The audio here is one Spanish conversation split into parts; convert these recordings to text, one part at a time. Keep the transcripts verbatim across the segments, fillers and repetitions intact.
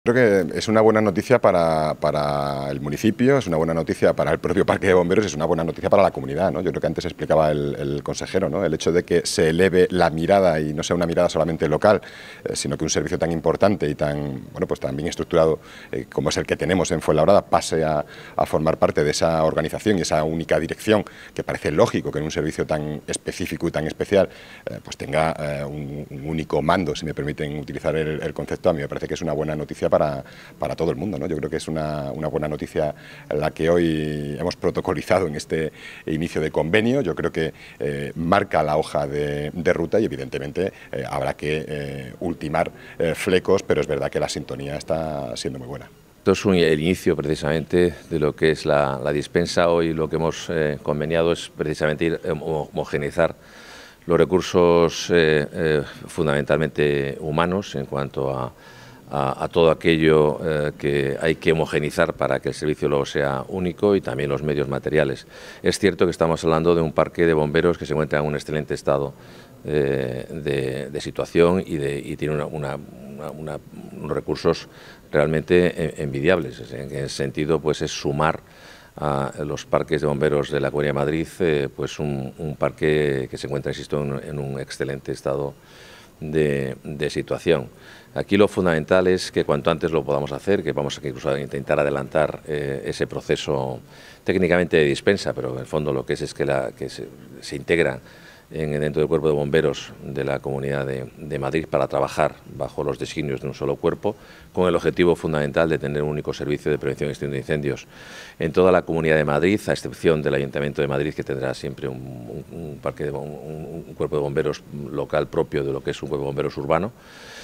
Creo que es una buena noticia para, para el municipio, es una buena noticia para el propio Parque de Bomberos, es una buena noticia para la comunidad, ¿no? Yo creo que antes explicaba el, el consejero, ¿no? El hecho de que se eleve la mirada y no sea una mirada solamente local, eh, sino que un servicio tan importante y tan, bueno, pues tan bien estructurado eh, como es el que tenemos en Fuenlabrada pase a, a formar parte de esa organización y esa única dirección, que parece lógico que en un servicio tan específico y tan especial eh, pues tenga eh, un, un único mando, si me permiten utilizar el, el concepto. A mí me parece que es una buena noticia Para, para todo el mundo, ¿no? Yo creo que es una, una buena noticia la que hoy hemos protocolizado en este inicio de convenio. Yo creo que eh, marca la hoja de, de ruta y evidentemente eh, habrá que eh, ultimar eh, flecos, pero es verdad que la sintonía está siendo muy buena. Esto es un, el inicio precisamente de lo que es la, la dispensa. Hoy lo que hemos eh, conveniado es precisamente ir a homogeneizar los recursos eh, eh, fundamentalmente humanos en cuanto a A, a todo aquello eh, que hay que homogenizar para que el servicio luego sea único y también los medios materiales. Es cierto que estamos hablando de un parque de bomberos que se encuentra en un excelente estado eh, de, de situación y, de, y tiene una, una, una, una, unos recursos realmente envidiables. En ese sentido, pues es sumar a los parques de bomberos de la Comunidad de Madrid eh, pues un, un parque que se encuentra, insisto, en, en un excelente estado De, de situación. Aquí lo fundamental es que cuanto antes lo podamos hacer, que vamos a incluso a intentar adelantar eh, ese proceso técnicamente de dispensa, pero en el fondo lo que es es que, la, que se, se integra en, dentro del cuerpo de bomberos de la Comunidad de, de Madrid para trabajar bajo los designios de un solo cuerpo, con el objetivo fundamental de tener un único servicio de prevención y extinción de incendios en toda la Comunidad de Madrid, a excepción del Ayuntamiento de Madrid, que tendrá siempre un, un, un, parque de, un, un cuerpo de bomberos local propio de lo que es un cuerpo de bomberos urbano,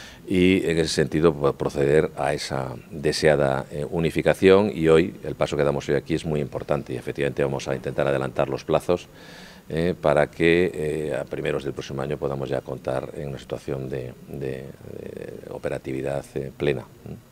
y en ese sentido proceder a esa deseada eh, unificación. Y hoy el paso que damos hoy aquí es muy importante y efectivamente vamos a intentar adelantar los plazos eh, para que eh, a primeros del próximo año podamos ya contar en una situación de, de, de operatividad eh, plena.